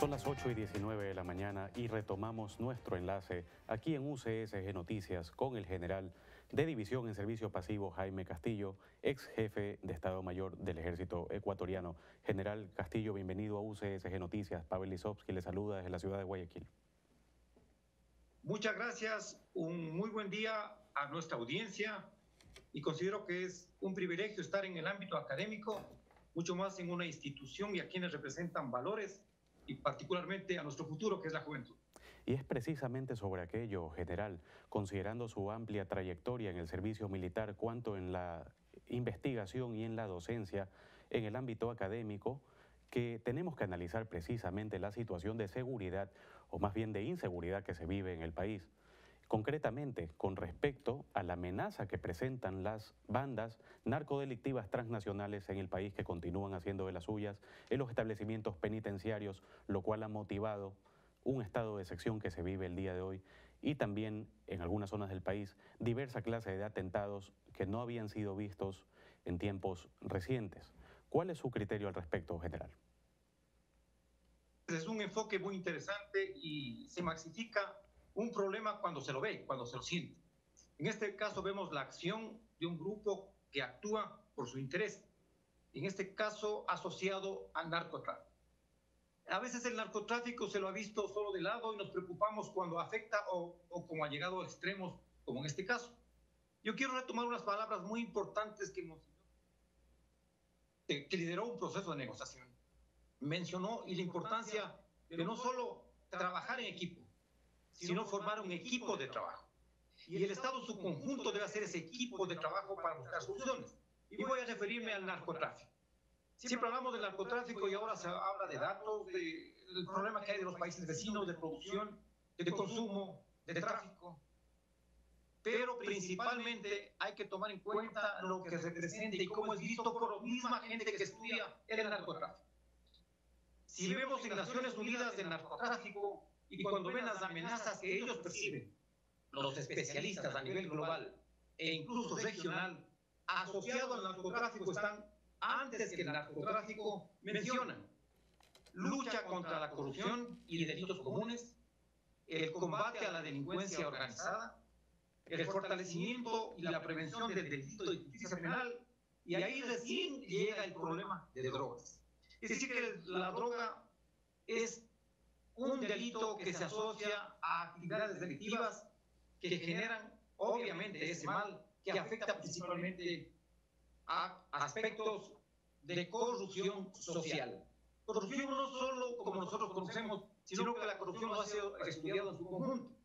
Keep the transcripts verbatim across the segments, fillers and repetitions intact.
Son las ocho y diecinueve de la mañana y retomamos nuestro enlace aquí en U C S G Noticias con el general de División en Servicio Pasivo Jaime Castillo, ex jefe de Estado Mayor del Ejército Ecuatoriano. General Castillo, bienvenido a U C S G Noticias. Pavel Lisovsky le saluda desde la ciudad de Guayaquil. Muchas gracias, un muy buen día a nuestra audiencia y considero que es un privilegio estar en el ámbito académico, mucho más en una institución y a quienes representan valores y particularmente a nuestro futuro, que es la juventud. Y es precisamente sobre aquello, general, considerando su amplia trayectoria en el servicio militar, cuanto en la investigación y en la docencia, en el ámbito académico, que tenemos que analizar precisamente la situación de seguridad, o más bien de inseguridad que se vive en el país. Concretamente, con respecto a la amenaza que presentan las bandas narcodelictivas transnacionales en el país que continúan haciendo de las suyas en los establecimientos penitenciarios, lo cual ha motivado un estado de excepción que se vive el día de hoy y también en algunas zonas del país diversa clase de atentados que no habían sido vistos en tiempos recientes. ¿Cuál es su criterio al respecto, general? Es un enfoque muy interesante y se maxifica un problema cuando se lo ve, cuando se lo siente. En este caso vemos la acción de un grupo que actúa por su interés, en este caso asociado al narcotráfico. A veces el narcotráfico se lo ha visto solo de lado y nos preocupamos cuando afecta o, o como ha llegado a extremos, como en este caso. Yo quiero retomar unas palabras muy importantes que, que lideró un proceso de negociación. Mencionó y la importancia de no solo trabajar en equipo, sino formar un equipo de trabajo. Y el Estado en su conjunto debe hacer ese equipo de trabajo para buscar soluciones. Y voy a referirme al narcotráfico. Siempre hablamos del narcotráfico y ahora se habla de datos, de, del problema que hay de los países vecinos, de producción, de consumo, de tráfico. Pero principalmente hay que tomar en cuenta lo que representa y cómo es visto por la misma gente que estudia el narcotráfico. Si vemos en Naciones Unidas del narcotráfico y cuando ven las amenazas que ellos perciben, los especialistas a nivel global e incluso regional, asociados al narcotráfico están, antes que el narcotráfico, mencionan lucha contra la corrupción y delitos comunes, el combate a la delincuencia organizada, el fortalecimiento y la prevención del delito de justicia penal, y ahí recién llega el problema de drogas. Es decir, que la droga es un delito que se asocia a actividades delictivas que generan, obviamente, ese mal que afecta principalmente a aspectos de corrupción social. Corrupción no solo como nosotros conocemos, sino que la corrupción no ha sido estudiada en su conjunto.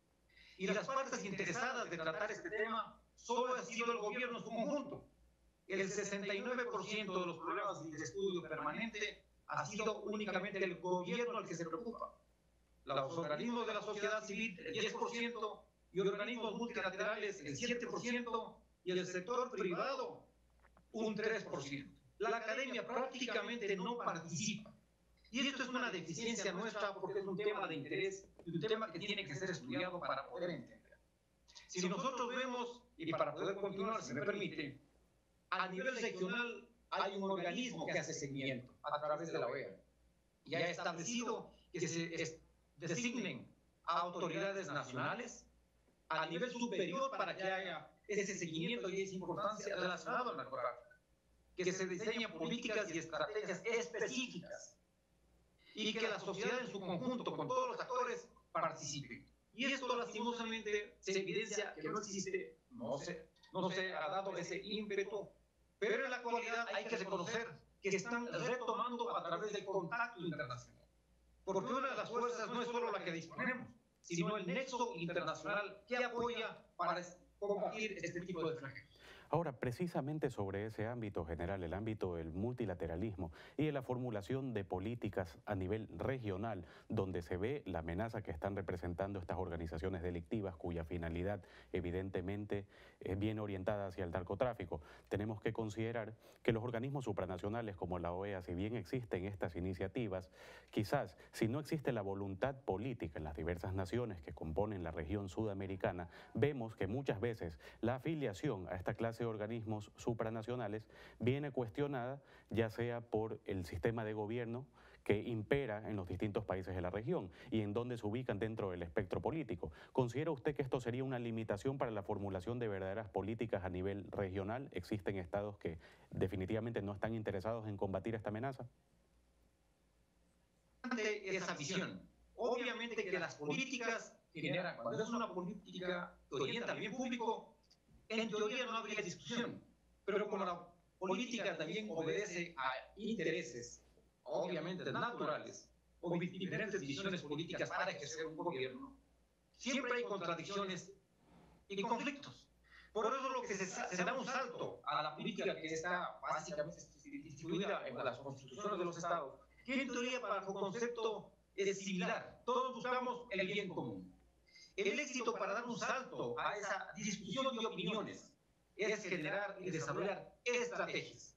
Y las partes interesadas de tratar este tema solo ha sido el gobierno en su conjunto. El sesenta y nueve por ciento de los problemas de estudio permanente ha sido únicamente el gobierno al que se preocupa. Los organismos de la sociedad civil, el diez por ciento, y organismos multilaterales, el siete por ciento, y el sector privado, un tres por ciento. La academia prácticamente no participa. Y esto es una deficiencia nuestra porque es un tema de interés y un tema que tiene que ser estudiado para poder entender. Si nosotros vemos, y para poder continuar, si me permite, a nivel regional hay un organismo que hace seguimiento a través de la O E A y ha establecido que se designen a autoridades nacionales a nivel superior para que haya ese seguimiento y esa importancia relacionada al narcotráfico, que se diseñen políticas y estrategias específicas y que la sociedad en su conjunto, con todos los actores, participen. Y esto lastimosamente se evidencia que no existe, no se, no se ha dado ese ímpetu, pero en la actualidad hay que reconocer que están retomando a través del contacto internacional. Porque una de las fuerzas no es solo la que disponemos, sino el nexo internacional que apoya para combatir este tipo de flagelos. Ahora, precisamente sobre ese ámbito general, el ámbito del multilateralismo y de la formulación de políticas a nivel regional, donde se ve la amenaza que están representando estas organizaciones delictivas, cuya finalidad evidentemente es bien orientada hacia el narcotráfico, tenemos que considerar que los organismos supranacionales como la O E A, si bien existen estas iniciativas, quizás si no existe la voluntad política en las diversas naciones que componen la región sudamericana, vemos que muchas veces la afiliación a esta clase de organismos supranacionales viene cuestionada, ya sea por el sistema de gobierno que impera en los distintos países de la región y en donde se ubican dentro del espectro político. ¿Considera usted que esto sería una limitación para la formulación de verdaderas políticas a nivel regional? ¿Existen estados que definitivamente no están interesados en combatir esta amenaza? Esa visión. Obviamente que las políticas generan, cuando es una política que orienta al bien público, en teoría no habría discusión, pero como la política también obedece a intereses, obviamente naturales, o diferentes visiones políticas para ejercer un gobierno, siempre hay contradicciones y conflictos. Por eso lo que se, se da un salto a la política que está básicamente distribuida en las constituciones de los estados, que en teoría para su concepto es similar. Todos buscamos el bien común. El éxito para dar un salto a esa discusión de opiniones es generar y desarrollar estrategias.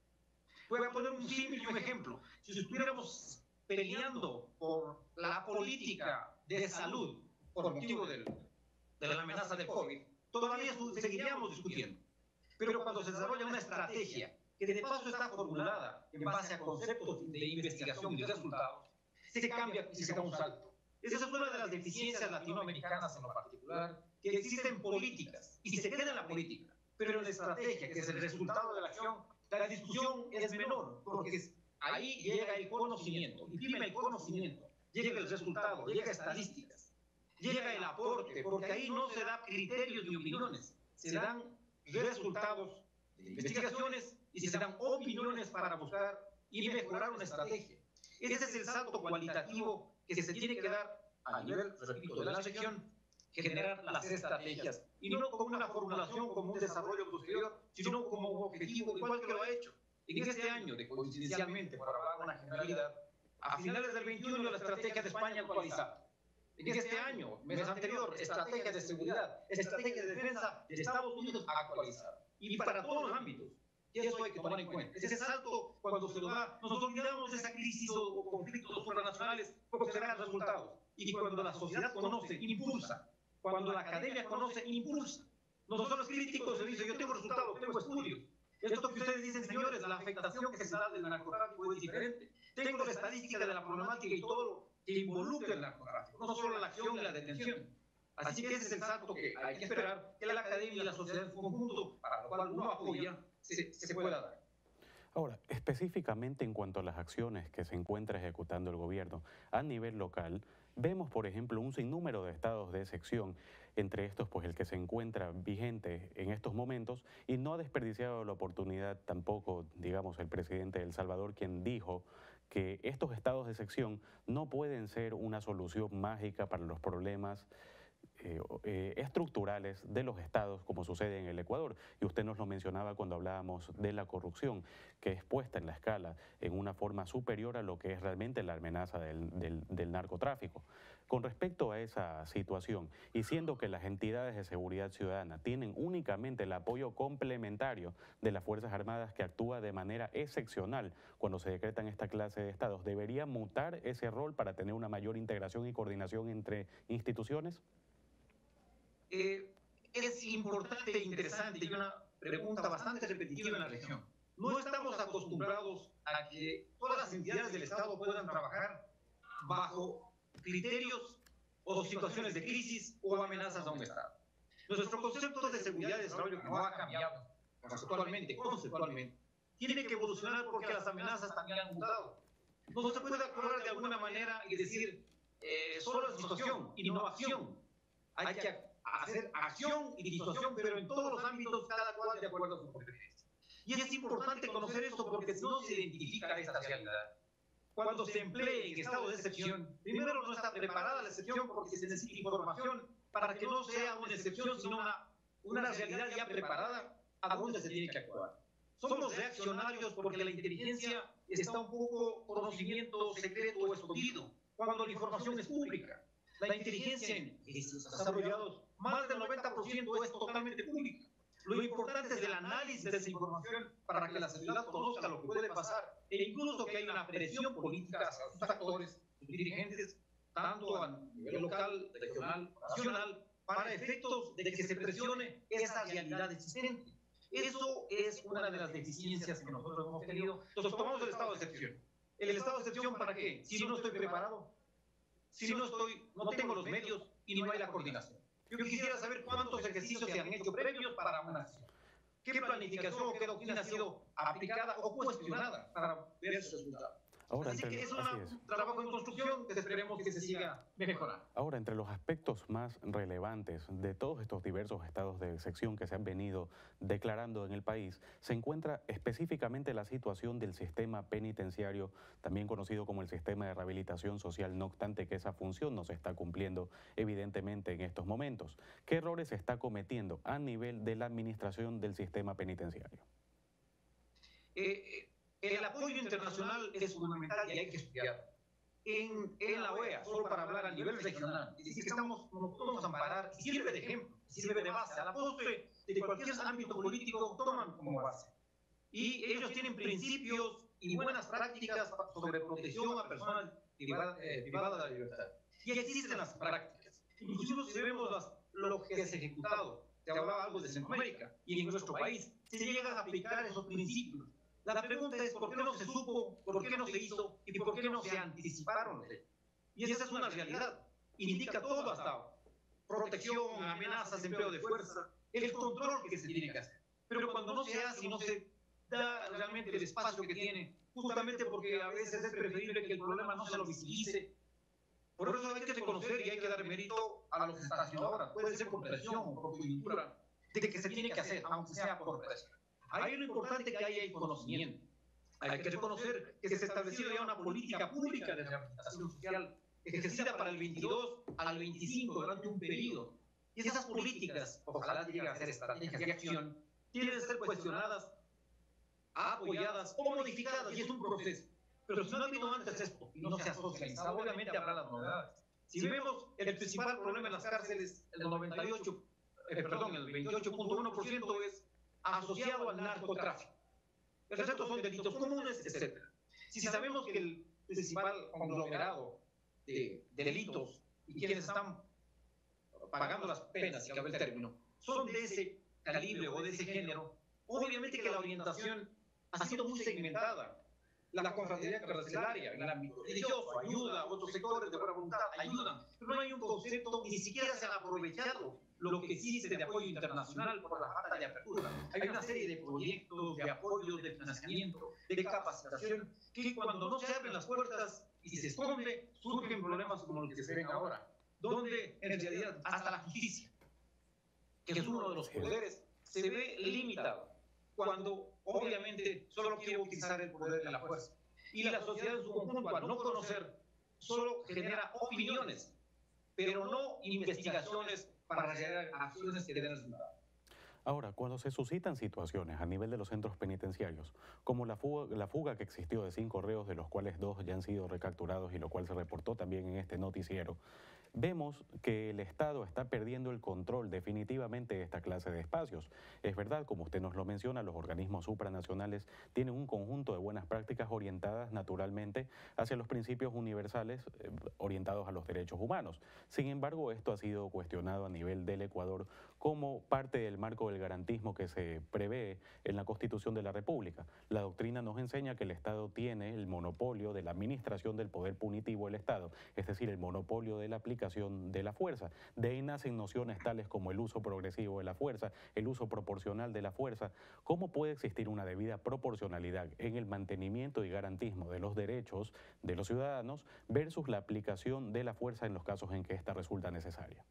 Voy a poner un símil y un ejemplo. Si estuviéramos peleando por la política de salud por motivo del, de la amenaza del COVID, todavía seguiríamos discutiendo. Pero cuando se desarrolla una estrategia que de paso está formulada en base a conceptos de investigación y resultados, se cambia y se da un salto. Esa es una de las deficiencias latinoamericanas en lo particular, que existen políticas y se queda en la política, pero en la estrategia, que es el resultado de la acción, la discusión es menor, porque ahí llega el conocimiento, y prima el conocimiento, llega el resultado, llega estadísticas, llega el aporte, porque ahí no se dan criterios ni opiniones, se dan resultados de investigaciones y se dan opiniones para buscar y mejorar una estrategia. Ese es el salto cualitativo que se tiene que dar a nivel, repito, de la región, generar las estrategias, y no como una formulación, como un desarrollo posterior, sino como un objetivo, igual que lo ha hecho. En este año, de coincidencialmente, por hablar de una generalidad, a finales del veintiuno la estrategia de España actualizada. En este año, mes anterior, estrategia de seguridad, estrategia de defensa de Estados Unidos actualizada. Y para todos los ámbitos. Y eso hay que tomar en cuenta. Ese salto, cuando se lo da, nos olvidamos de esa crisis o conflictos supranacionales, porque se dan resultados. Y cuando la sociedad conoce, impulsa. Cuando la academia conoce, impulsa. Nosotros críticos se dice, yo tengo resultados, tengo estudios. Esto que ustedes dicen, señores, la afectación que se da del narcotráfico es diferente. Tengo la estadística de la problemática y todo lo que involucra el narcotráfico, no solo la acción y la detención. Así que ese es el salto que hay que esperar que la academia y la sociedad en conjunto, para lo cual uno apoya, se, se pueda dar. Ahora, específicamente en cuanto a las acciones que se encuentra ejecutando el gobierno a nivel local, vemos, por ejemplo, un sinnúmero de estados de excepción, entre estos, pues el que se encuentra vigente en estos momentos, y no ha desperdiciado la oportunidad tampoco, digamos, el presidente de El Salvador, quien dijo que estos estados de excepción no pueden ser una solución mágica para los problemas Eh, eh, estructurales de los estados, como sucede en el Ecuador. Y usted nos lo mencionaba cuando hablábamos de la corrupción, que es puesta en la escala en una forma superior a lo que es realmente la amenaza del, del, del narcotráfico. Con respecto a esa situación, y siendo que las entidades de seguridad ciudadana tienen únicamente el apoyo complementario de las Fuerzas Armadas, que actúa de manera excepcional cuando se decretan esta clase de estados, ¿debería mutar ese rol para tener una mayor integración y coordinación entre instituciones? Eh, es importante e interesante y una pregunta bastante repetitiva en la región. No estamos acostumbrados a que todas las entidades del Estado puedan trabajar bajo criterios o situaciones de crisis o amenazas a un Estado. Nuestro concepto de seguridad y desarrollo, que no ha cambiado conceptualmente, conceptualmente, tiene que evolucionar porque las amenazas también han mutado. No se puede actuar de alguna manera y decir eh, solo situación, innovación. Hay que hacer acción y disuasión, pero en todos los ámbitos, cada cual de acuerdo a su preferencia. Y es importante conocer esto porque si no se identifica esta realidad, cuando se emplee en estado de excepción, primero no está preparada la excepción porque se necesita información para que no sea una excepción, sino una, una realidad ya preparada a donde se tiene que actuar. Somos reaccionarios porque la inteligencia está un poco conocimiento secreto o escondido, cuando la información es pública. La inteligencia en estos desarrollados, más del noventa por ciento es totalmente pública. Lo importante es el análisis de esa información para que la sociedad conozca lo que puede pasar e incluso que haya una presión política hacia sus actores, sus dirigentes, tanto a nivel local, regional, nacional, para efectos de que se presione esa realidad existente. Eso es una de las deficiencias que nosotros hemos tenido. Entonces tomamos el estado de excepción. ¿El estado de excepción para qué? Si no estoy preparado, si no estoy, no tengo los medios y no hay la coordinación. Yo quisiera saber cuántos ejercicios se han hecho previos para una acción. ¿Qué planificación o qué doctrina ha sido aplicada o cuestionada para ver sus resultados? Ahora, Así entre que es los- así un es. trabajo en construcción que esperemos que se siga mejorando. Ahora, entre los aspectos más relevantes de todos estos diversos estados de excepción que se han venido declarando en el país, se encuentra específicamente la situación del sistema penitenciario, también conocido como el sistema de rehabilitación social, no obstante que esa función no se está cumpliendo evidentemente en estos momentos. ¿Qué errores se está cometiendo a nivel de la administración del sistema penitenciario? Eh, el apoyo internacional es fundamental y hay que estudiarlo. En, en la O E A, solo para hablar a nivel regional, es decir, que estamos, nos podemos amparar, y sirve de ejemplo, sirve de base, a la postre de cualquier ámbito político toman como base. Y ellos tienen principios y buenas prácticas sobre protección a personas privadas, eh, privadas de la libertad. Y existen las prácticas. Inclusive si vemos las, lo que es ejecutado, se hablaba algo de Centroamérica, y en nuestro país se llegan a aplicar esos principios. La pregunta es por qué no se supo, por qué no se hizo y por qué no se anticiparon. Y esa es una realidad. Indica todo hasta protección, amenazas, empleo de fuerza, el control que se tiene que hacer. Pero cuando no se hace y no se da realmente el espacio que tiene, justamente porque a veces es preferible que el problema no se lo visibilice. Por eso hay que reconocer y hay que dar mérito a los que están haciendo ahora. Puede ser con presión o por coyuntura, de que se tiene que hacer, aunque sea por presión. Ahí lo importante que haya el conocimiento. Hay que reconocer que se ha establecido ya una política pública de rehabilitación social ejercida para el veintidós al veinticinco durante un periodo. Y esas políticas, ojalá lleguen a ser estrategias de acción, tienen que ser cuestionadas, apoyadas o modificadas, y es un proceso. Pero si no ha habido antes esto y no se ha socializado, obviamente habrá las novedades. Si vemos el principal problema en las cárceles, el noventa y ocho, eh, perdón, el veintiocho punto uno por ciento es asociado al narcotráfico. El resto son delitos comunes, etcétera. Si sabemos que el principal conglomerado de, de delitos y quienes están pagando las penas, si cabe el término, son de ese calibre o de ese género, obviamente que la orientación ha sido muy segmentada. La, la confraternización carcelaria en el ámbito religioso ayuda, otros sectores de buena voluntad ayudan, pero no hay un concepto, ni siquiera se han aprovechado lo que existe de apoyo internacional por la falta de apertura. Hay una serie de proyectos, de apoyo, de financiamiento, de capacitación, que cuando no se abren las puertas y se esconde, surgen problemas como los que se ven ahora, donde en realidad hasta la justicia, que es uno de los poderes, se ve limitado, cuando obviamente solo quiere utilizar el poder de la fuerza. Y la sociedad en su conjunto, al no conocer, solo genera opiniones, pero no investigaciones para generar acciones que den resultados. Ahora, cuando se suscitan situaciones a nivel de los centros penitenciarios, como la fuga, la fuga que existió de cinco reos, de los cuales dos ya han sido recapturados y lo cual se reportó también en este noticiero, vemos que el Estado está perdiendo el control definitivamente de esta clase de espacios. Es verdad, como usted nos lo menciona, los organismos supranacionales tienen un conjunto de buenas prácticas orientadas naturalmente hacia los principios universales eh, orientados a los derechos humanos. Sin embargo, esto ha sido cuestionado a nivel del Ecuador como parte del marco del garantismo que se prevé en la Constitución de la República. La doctrina nos enseña que el Estado tiene el monopolio de la administración del poder punitivo del Estado, es decir, el monopolio de la aplicación de la fuerza. De ahí nacen nociones tales como el uso progresivo de la fuerza, el uso proporcional de la fuerza. ¿Cómo puede existir una debida proporcionalidad en el mantenimiento y garantismo de los derechos de los ciudadanos versus la aplicación de la fuerza en los casos en que ésta resulta necesaria?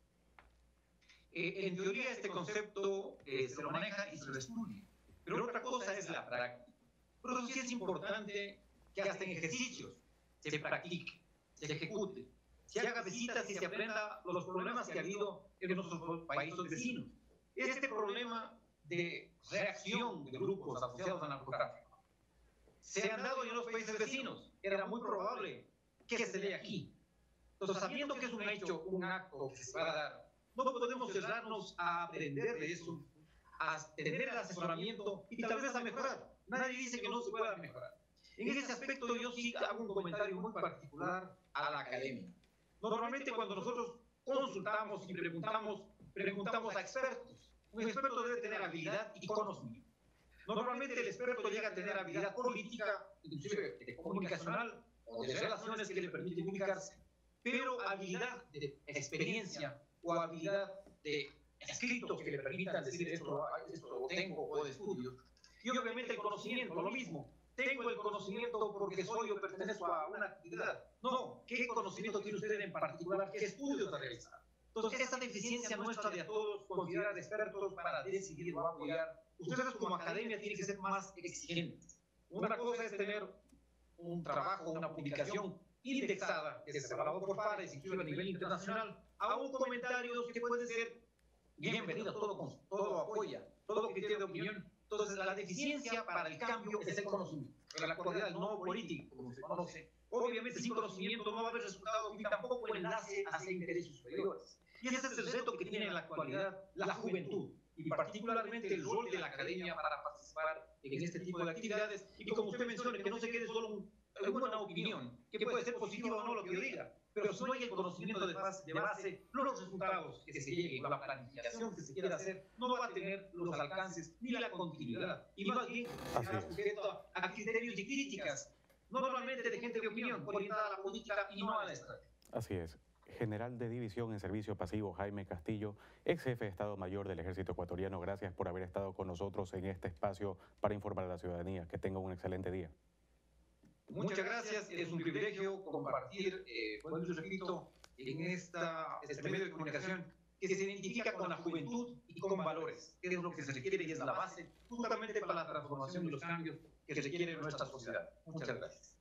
Eh, en teoría este concepto eh, se lo maneja y se lo estudia, pero otra cosa es la práctica. Por eso sí es importante que hasta en ejercicios se practique, se ejecute, se haga visitas y se aprenda los problemas que ha habido en nuestros países vecinos. Este problema de reacción de grupos asociados al narcotráfico se han dado en los países vecinos. Era muy probable que se dé aquí. Entonces, sabiendo que es un hecho, un acto que se va a dar, no podemos cerrarnos a aprender de eso, a tener el asesoramiento y tal vez a mejorar. Nadie dice que no se pueda mejorar. En ese aspecto yo sí hago un comentario muy particular a la academia. Normalmente cuando nosotros consultamos y preguntamos, preguntamos a expertos. Un experto debe tener habilidad y conocimiento. Normalmente el experto llega a tener habilidad política, inclusive de comunicacional o de relaciones que le permiten comunicarse, pero habilidad de experiencia o habilidad de escritos que le permitan decir esto, esto lo tengo, o de estudios. Y obviamente el conocimiento, lo mismo. Tengo el conocimiento porque soy o pertenezco a una actividad. No, ¿qué conocimiento tiene usted en particular? ¿Qué estudios ha realizado? Entonces, esa deficiencia nuestra de a todos considerar expertos para decidir o apoyar, ustedes como academia tienen que ser más exigentes. Una cosa es tener un trabajo, una publicación indexada, que se evaluó por pares, incluso a nivel internacional, aún comentarios que pueden ser bienvenidos, todo, todo apoya, todo criterio de opinión. Entonces, la deficiencia para el cambio es el conocimiento. En la actualidad, el nuevo político, como se conoce, obviamente sin conocimiento no va a haber resultados ni tampoco enlace hacia intereses superiores. Y ese es el reto que tiene en la actualidad la juventud, y particularmente el rol de la academia para participar en este tipo de actividades. Y como usted menciona, que no se quede solo en una opinión, que puede ser positiva o no lo que yo diga, pero si no hay el conocimiento de base, de base, los resultados que se lleguen, la planificación que se quiera hacer, no va a tener los alcances ni la continuidad. Y más bien estará sujeto a criterios y críticas, normalmente de gente de opinión, orientada a la política y no a la estrategia. Así es. General de División en Servicio Pasivo Jaime Castillo, ex jefe de Estado Mayor del Ejército Ecuatoriano, gracias por haber estado con nosotros en este espacio para informar a la ciudadanía. Que tenga un excelente día. Muchas gracias, es un privilegio compartir, eh, bueno, yo repito, en esta, este medio de comunicación que se identifica con la juventud y con valores, que es lo que se requiere y es la base justamente para la transformación y los cambios que requiere nuestra sociedad. Muchas gracias.